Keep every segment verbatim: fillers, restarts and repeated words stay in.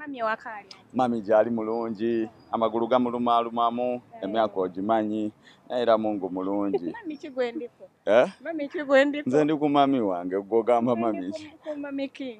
Mami wakali. Mami jali mulungi, amagulu gamuluma alumamu, emyaka ogimanyi, era Mungu mulungi. Mami kigwendiko. Eh? Mami kigwendiko. Nze ndi ku mami wange gwo gamba mami. Ku Mami King.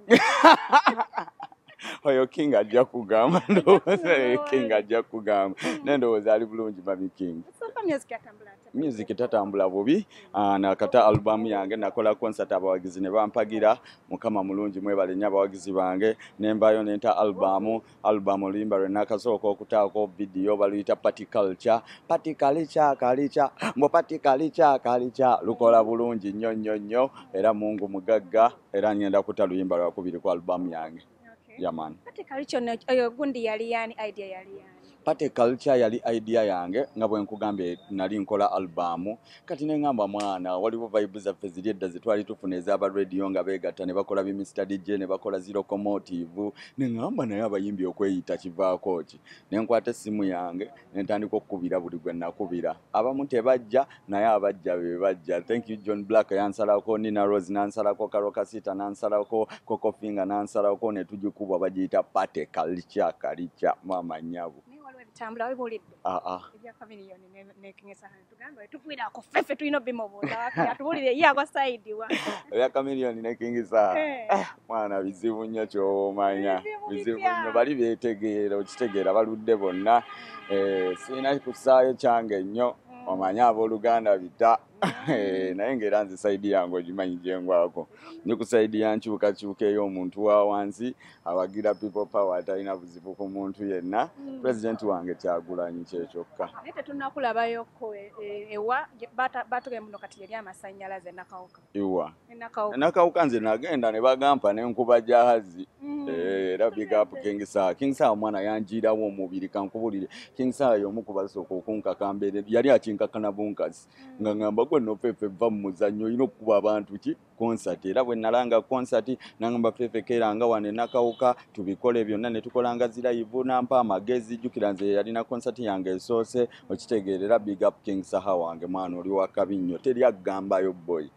Oyo King ajja kugamba ndowooza King ajja kugamba. Nendowooza ali bulungi Mami King. Sofa music yatambula. Music tatambula bubi. Uh, nakata album yange nakola concert abawagizi ne bampagira mukama mulungi mwebale nya abawagizi bange nembayo nenta album album limba lwe nakasooka okutaako video baluyita Party Culture Party Culture Culture mbo Party Culture Culture lukola bulungi nnyo nnyo nnyo era Mungu mugagga era ngenda kutaluyimba lwakubiri ku album yange. Okay. Yaman. Party Culture oyo gundi yali yani idea yali yani. Party Culture yali idea yange nga bwe nkugambye nali nkola albumu kati ne ngamba mwana waliwo vibes zaffe ziri edda zitwali tufuna ez'aba radio nga beegatta ne bakola bi Mister D J ne bakola zero locomotive ne ngamba naye abayimbi okweyita kivaako ki ne nkwata essimu yange ne ntandika okukubira buli gwe nakubira abamu tebajja naye abajja be bajja. Thank you John Black yansalako, Nina Rose nansalako, Karo Kasita nansalako, Coco Finger nansalako ne tugikubwa bagiyita Party Culture Culture mama nyabu. Tambula wibulidde. Ah ah. Ebya Chameleone ne ne King Sahani tugambe tukwira ko fefe tulino bimobola atubulire ya kwa side wa. Ebya Chameleone ne King Sahani. Eh mwana bizibu nnyo kyomanya. Bizibu nnyo bali betegeera okitegeera baludde bonna. Eh sina kusaayo kyange nnyo omanya abooluganda bita. Naye ngera nze side yange ogimanyi gyengwako. Ndi ku side yankyuka kyuka eyo omuntu wa wansi abagira people power atalina buzibu ku muntu yenna. President wange Kyagulanyi kyekyokka. Nete tunakulabayo ko ewa batuge muno kati yali amasannyalaze nakawuka. Iwa. Nakawuka. Nakawuka nze nagenda ne bagampa n'enkuba jahazi. Era big up King Sir. King Sir mwana yanjirawo omubiri kankubulire. King Sir y'omu ku basooka okunkakambere yali akinkakana bunkazi. Nga ngamba gwe no fefe va mu muzannyo olina okukuba abantu ki concert era bwe nalanga concert nangamba fefe keranga wane nakawuka tubikole byonna ne tukolanga zirayivu nampa amagezi jukira nze yalina concert yange esoose okitegeerera big up King Saha wange mwana oli wakabi nnyo teri agambayo boy.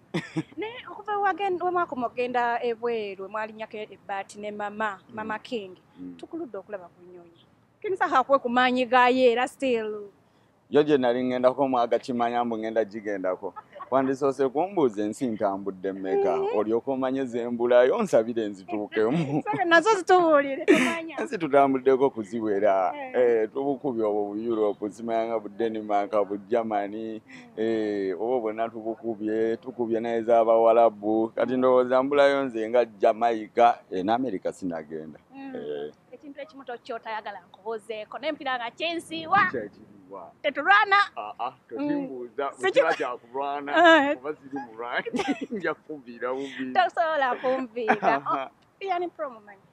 Ne okuva wagenda wamako mogenda ebweru mwalinyako ebbaati ne mama mama King tukuludde okulaba ku nnyonyi King Saha kwe kumanyi gaye era still yo gye nali ngendako mwaga kimanya mbu ngenda gigendako wandisoose kumbuuza ensi ntambudde mmeka olyoka omanye zembulayo nsabire nzituukemu nazo zitubuulire tumanya ensi tutambuddeko kuziwera tubukubye obwo bu Europe zimanya bu Denmark bu Germany obwo bwonna tubukubye tukubye naye z'Abawalabu kati ndowooza mbulayo nze nga Jamaica n'America sinagenda. Ekintu ekimu tokyotayagala nkubuuzeeko n'empira nga kyensiiwa teturwana ah totimbuuza mukira kyakulwana oba ziri mulwana nja kuviira bubi tosobola kumviira yani promo manyi